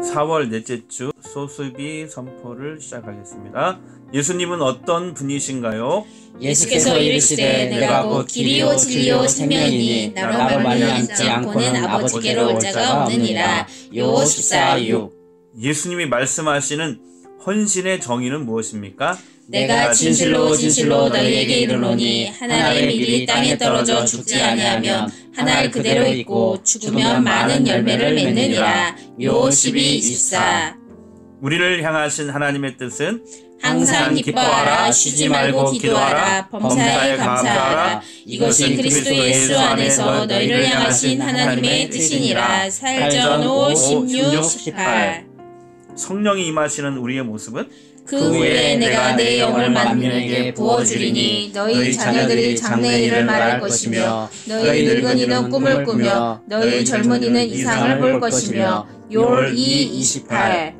4월 넷째 주 소수비 선포를 시작하겠습니다. 예수님은 어떤 분이신가요? 예수께서 이르시되 내가 곧 길이요 진리요 생명이니 나로 말미암지 않고는 아버지께로 올 자가 없느니라. 요 14:6. 예수님이 말씀하시는 헌신의 정의는 무엇입니까? 내가 진실로 진실로 너희에게 이르노니 한 알의 밀이 땅에 떨어져 죽지 아니하면 한 알 그대로 있고 죽으면 많은 열매를 맺느니라. 요 12:24. 우리를 향하신 하나님의 뜻은 항상 기뻐하라, 쉬지 말고 기도하라, 범사에 감사하라. 이것이 그리스도 예수 안에서 너희를 향하신 하나님의 뜻이니라. 사일전 5, 16, 18. 성령이 임하시는 우리의 모습은 그 후에 내가 내 영을 만민에게 부어주리니 너희 자녀들이 장래일을 말할 것이며 너희 늙은이는 꿈을 꾸며 너희 젊은이는 이상을 볼 것이며. 욥 2:28.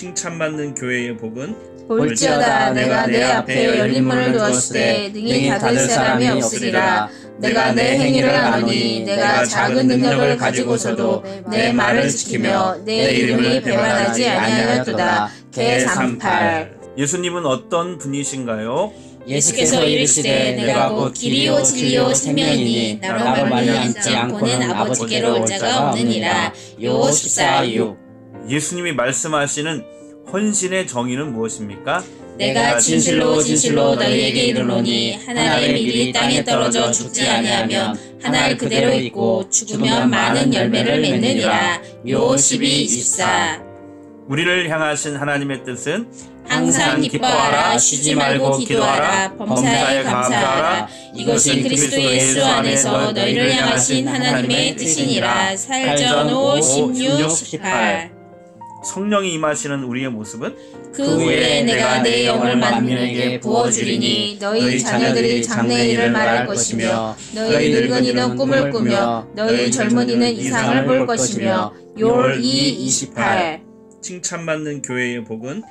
칭찬받는 교회의 복은 볼지어다 내가 내 앞에 열린 문을 두었을 때 능히 닫을 사람이 없으리라. 내가 내 행위를 아노니 내가 작은 능력을 가지고서도 내 말을 지키며 내 이름이 배반하지 아니하였도다. 개 3:8. 예수님은 어떤 분이신가요? 예수께서 이르시되 내가 곧 길이요 진리요 생명이니 나로 말미암지 않고는 아버지께로 올 자가 없느니라. 요 14:6. 예수님이 말씀하시는 헌신의 정의는 무엇입니까? 내가 진실로 진실로 너희에게 이르노니 한 알의 밀이 땅에 떨어져 죽지 아니하면 한 알 그대로 있고 죽으면 많은 열매를 맺느니라. 요 12:24. 우리를 향하신 하나님의 뜻은 항상 기뻐하라, 쉬지 말고 기도하라, 범사에 감사하라. 이것이 그리스도 예수 안에서 너희를 향하신 하나님의 뜻이니라. 사일전 5, 16, 18. 성령이 임하시는 우리의 모습은 그 후에 내가 내 영을 만민에게 부어주리니 너희 자녀들이 장래일을 말할 것이며 너희 늙은이는 꿈을 꾸며 너희 젊은이는 이상을 볼 것이며. 욥 2:28. 칭찬받는 교회의 복은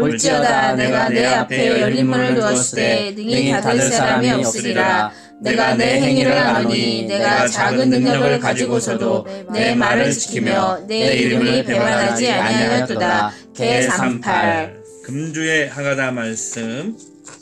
볼지어다 내가 내 앞에 열린 문을 두었을 때 능히 닫을 사람이 없으리라. 내가 내 행위를 아노니 내가 작은 능력을 가지고서도 내 말을 지키며 내 이름이 배반하지 아니하였도다. 개 3:8. 금주의 하가다 말씀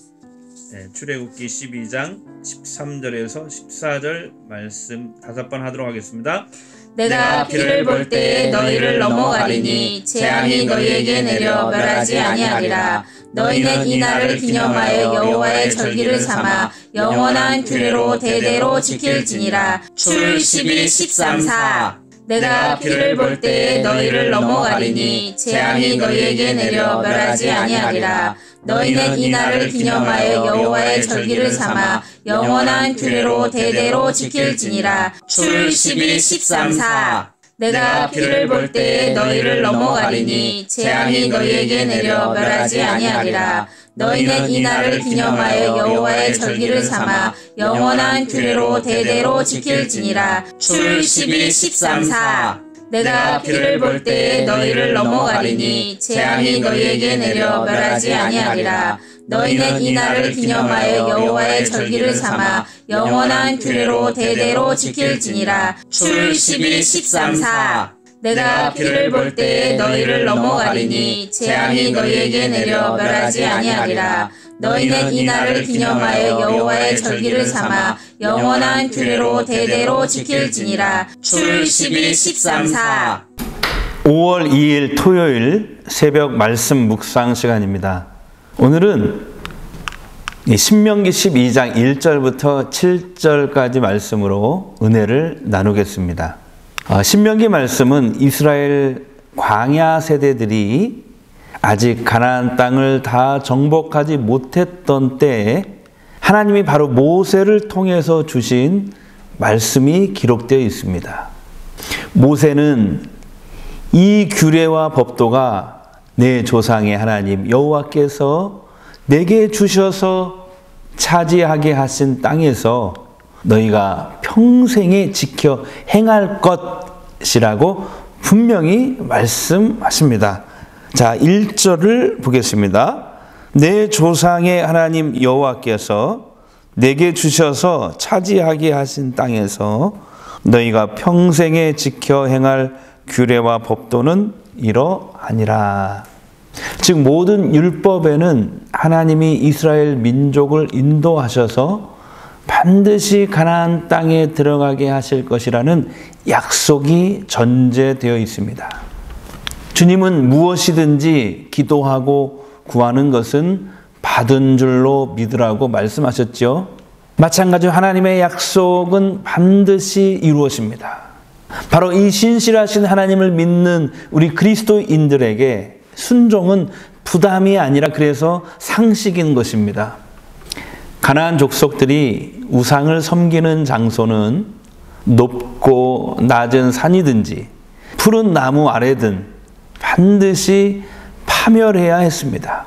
출애굽기 12장 13절에서 14절 말씀 5번 하도록 하겠습니다. 내가 비를 볼 때에 너희를 넘어가리니 재앙이 너희에게 내려 멸하지 아니하리라. 너희는 이 날을 기념하여 여호와의 절기를 삼아 영원한 규례로 대대로 지킬지니라. 출 12, 13, 4. 내가 비를 볼 때에 너희를 넘어가리니 재앙이 너희에게 내려 멸하지 아니하리라. 너희는 이 날을 기념하여 여호와의 절기를 삼아 영원한 규례로 대대로 지킬지니라. 출 12, 13, 4. 내가 비를 볼 때에 너희를 넘어가리니 재앙이 너희에게 내려 멸하지 아니하리라. 너희는 이 날을 기념하여 여호와의 절기를 삼아 영원한 규례로 대대로 지킬지니라. 출 12, 13, 4. 내가 비를 볼 때에 너희를 넘어가리니 재앙이 너희에게 내려 멸하지 아니하리라. 너희는 이 날을 기념하여 여호와의 절기를 삼아 영원한 규례로 대대로 지킬지니라. 출 12, 13, 4. 내가 비를 볼 때에 너희를 넘어가리니 재앙이 너희에게 내려 멸하지 아니하리라. 너희는 이 날을 기념하여 여호와의 절기를 삼아 영원한 규례로 대대로 지킬지니라. 출 12, 13, 4. 5월 2일 토요일 새벽 말씀 묵상 시간입니다. 오늘은 신명기 12장 1절부터 7절까지 말씀으로 은혜를 나누겠습니다. 신명기 말씀은 이스라엘 광야 세대들이 아직 가나안 땅을 다 정복하지 못했던 때에 하나님이 바로 모세를 통해서 주신 말씀이 기록되어 있습니다. 모세는 이 규례와 법도가 내 조상의 하나님 여호와께서 내게 주셔서 차지하게 하신 땅에서 너희가 평생에 지켜 행할 것이라고 분명히 말씀하십니다. 자, 1절을 보겠습니다. 내 조상의 하나님 여호와께서 내게 주셔서 차지하게 하신 땅에서 너희가 평생에 지켜 행할 규례와 법도는 이러하니라. 즉 모든 율법에는 하나님이 이스라엘 민족을 인도하셔서 반드시 가나안 땅에 들어가게 하실 것이라는 약속이 전제되어 있습니다. 주님은 무엇이든지 기도하고 구하는 것은 받은 줄로 믿으라고 말씀하셨죠. 마찬가지로 하나님의 약속은 반드시 이루어집니다. 바로 이 신실하신 하나님을 믿는 우리 그리스도인들에게 순종은 부담이 아니라 그래서 상식인 것입니다. 가나안 족속들이 우상을 섬기는 장소는 높고 낮은 산이든지 푸른 나무 아래든 반드시 파멸해야 했습니다.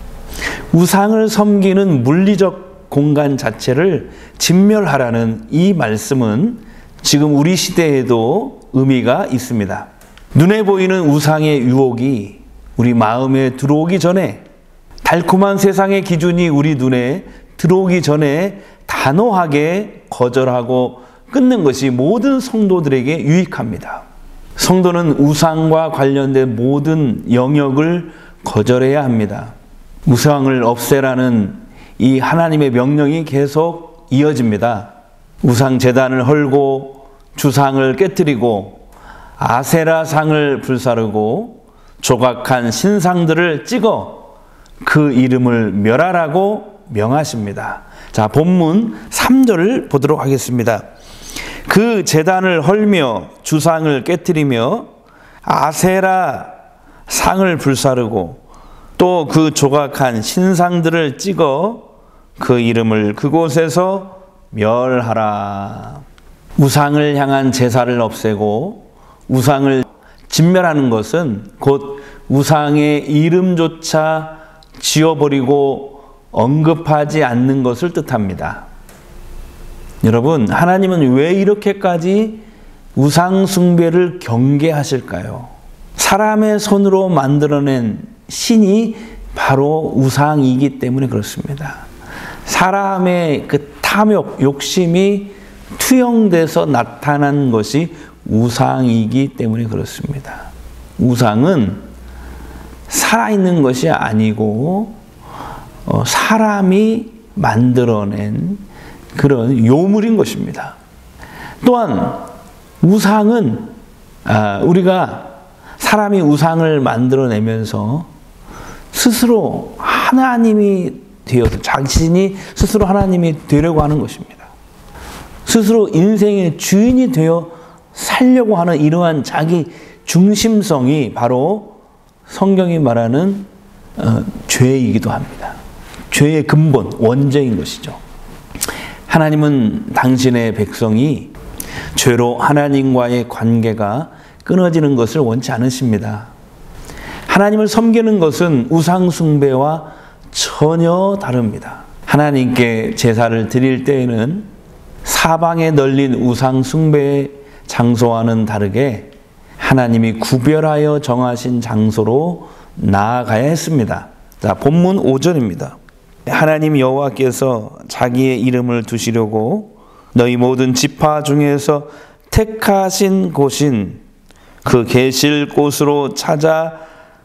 우상을 섬기는 물리적 공간 자체를 진멸하라는 이 말씀은 지금 우리 시대에도 의미가 있습니다. 눈에 보이는 우상의 유혹이 우리 마음에 들어오기 전에, 달콤한 세상의 기준이 우리 눈에 들어오기 전에 단호하게 거절하고 끊는 것이 모든 성도들에게 유익합니다. 성도는 우상과 관련된 모든 영역을 거절해야 합니다. 우상을 없애라는 이 하나님의 명령이 계속 이어집니다. 우상 제단을 헐고 주상을 깨뜨리고 아세라상을 불사르고 조각한 신상들을 찍어 그 이름을 멸하라고 명하십니다. 자, 본문 3절을 보도록 하겠습니다. 그 제단을 헐며 주상을 깨뜨리며 아세라 상을 불사르고 또 그 조각한 신상들을 찍어 그 이름을 그곳에서 멸하라. 우상을 향한 제사를 없애고 우상을 진멸하는 것은 곧 우상의 이름조차 지워버리고 언급하지 않는 것을 뜻합니다. 여러분, 하나님은 왜 이렇게까지 우상 숭배를 경계하실까요? 사람의 손으로 만들어낸 신이 바로 우상이기 때문에 그렇습니다. 사람의 그 탐욕, 욕심이 투영돼서 나타난 것이 우상이기 때문에 그렇습니다. 우상은 살아있는 것이 아니고 사람이 만들어낸 그런 요물인 것입니다. 또한 우상은 우리가 사람이 우상을 만들어내면서 스스로 하나님이 되어서 자신이 스스로 하나님이 되려고 하는 것입니다. 스스로 인생의 주인이 되어 살려고 하는 이러한 자기 중심성이 바로 성경이 말하는 죄이기도 합니다. 죄의 근본, 원죄인 것이죠. 하나님은 당신의 백성이 죄로 하나님과의 관계가 끊어지는 것을 원치 않으십니다. 하나님을 섬기는 것은 우상 숭배와 전혀 다릅니다. 하나님께 제사를 드릴 때에는 사방에 널린 우상 숭배의 장소와는 다르게 하나님이 구별하여 정하신 장소로 나아가야 했습니다. 자, 본문 5절입니다. 하나님 여호와께서 자기의 이름을 두시려고 너희 모든 지파 중에서 택하신 곳인 그 계실 곳으로 찾아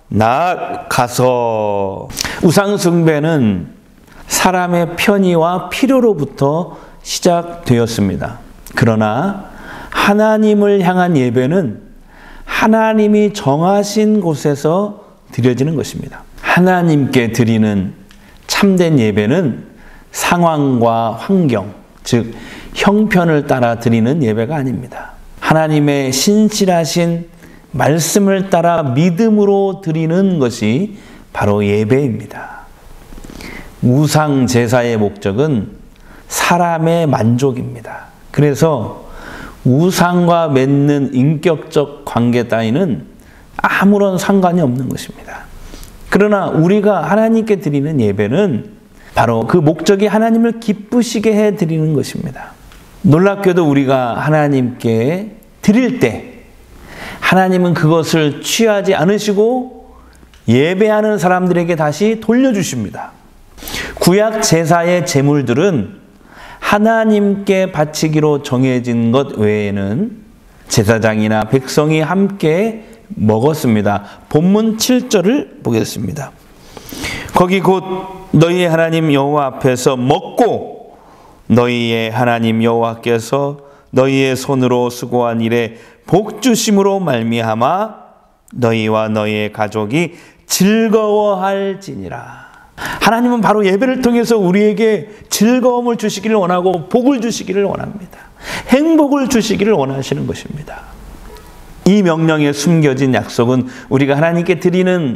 나아가서. 우상 숭배는 사람의 편의와 필요로부터 시작되었습니다. 그러나 하나님을 향한 예배는 하나님이 정하신 곳에서 드려지는 것입니다. 하나님께 드리는 참된 예배는 상황과 환경, 즉 형편을 따라 드리는 예배가 아닙니다. 하나님의 신실하신 말씀을 따라 믿음으로 드리는 것이 바로 예배입니다. 우상 제사의 목적은 사람의 만족입니다. 그래서 우상과 맺는 인격적 관계 따위는 아무런 상관이 없는 것입니다. 그러나 우리가 하나님께 드리는 예배는 바로 그 목적이 하나님을 기쁘시게 해 드리는 것입니다. 놀랍게도 우리가 하나님께 드릴 때 하나님은 그것을 취하지 않으시고 예배하는 사람들에게 다시 돌려주십니다. 구약 제사의 제물들은 하나님께 바치기로 정해진 것 외에는 제사장이나 백성이 함께 먹었습니다. 본문 7절을 보겠습니다. 거기 곧 너희의 하나님 여호와 앞에서 먹고 너희의 하나님 여호와께서 너희의 손으로 수고한 일에 복 주심으로 말미암아 너희와 너희의 가족이 즐거워할지니라. 하나님은 바로 예배를 통해서 우리에게 즐거움을 주시기를 원하고 복을 주시기를 원합니다. 행복을 주시기를 원하시는 것입니다. 이 명령에 숨겨진 약속은 우리가 하나님께 드리는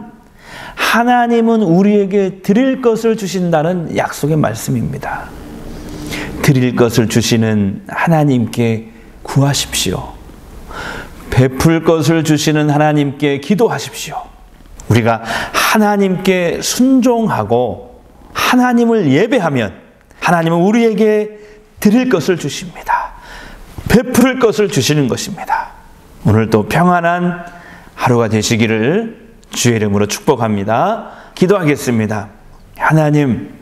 하나님은 우리에게 드릴 것을 주신다는 약속의 말씀입니다. 드릴 것을 주시는 하나님께 구하십시오. 베풀 것을 주시는 하나님께 기도하십시오. 우리가 하나님께 순종하고 하나님을 예배하면 하나님은 우리에게 드릴 것을 주십니다. 베풀 것을 주시는 것입니다. 오늘도 평안한 하루가 되시기를 주의 이름으로 축복합니다. 기도하겠습니다. 하나님,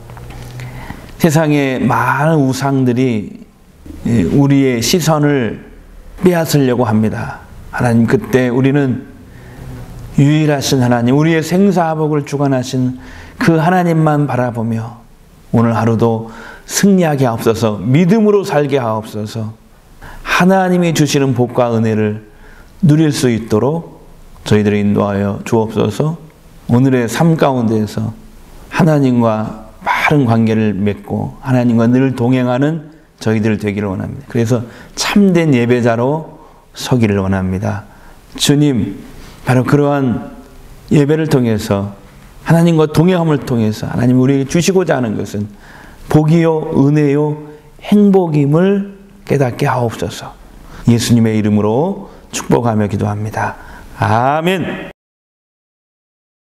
세상에 많은 우상들이 우리의 시선을 빼앗으려고 합니다. 하나님, 그때 우리는 유일하신 하나님, 우리의 생사복을 주관하신 그 하나님만 바라보며 오늘 하루도 승리하게 하옵소서, 믿음으로 살게 하옵소서, 하나님이 주시는 복과 은혜를 누릴 수 있도록 저희들을 인도하여 주옵소서. 오늘의 삶 가운데에서 하나님과 바른 관계를 맺고 하나님과 늘 동행하는 저희들 되기를 원합니다. 그래서 참된 예배자로 서기를 원합니다. 주님, 바로 그러한 예배를 통해서 하나님과 동행함을 통해서 하나님 우리에게 주시고자 하는 것은 복이요 은혜요 행복임을 깨닫게 하옵소서. 예수님의 이름으로 축복하며 기도합니다. 아멘.